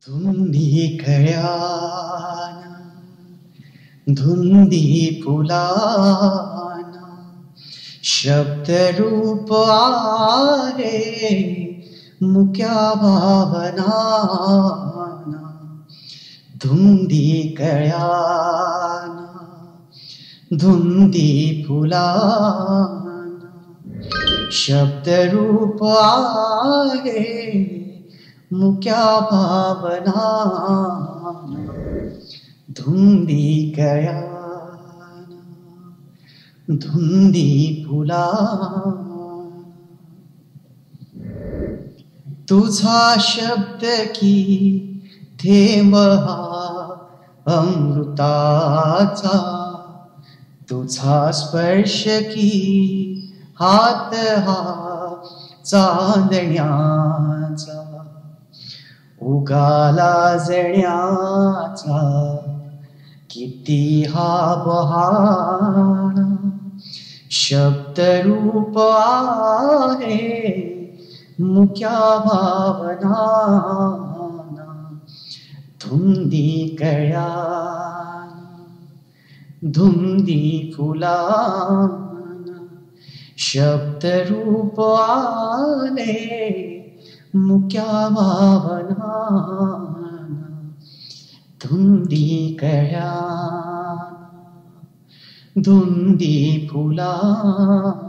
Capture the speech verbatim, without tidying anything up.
धुंदी कळ्याना धुंदी फुलाना शब्द रूप आहे मुक्या भावनाना धुंदी कळ्याना धुंदी फुलाना शब्द रूप आहे मुक्या भावना धुंदी कळ्याना धुंदी फुलाना तुझा शब्द की थेंब हा अमृताचा तुझा स्पर्श की हात हा चांदण्याचा उगाला जण्याचा किती हा बहाणा शब्द रूप आहे मुक्या भावनाना धुंदी कळ्याना धुंदी फुलाना शब्द रूप आले मुक्या भावनाना धुंदी कळ्याना धुंदी फुलाना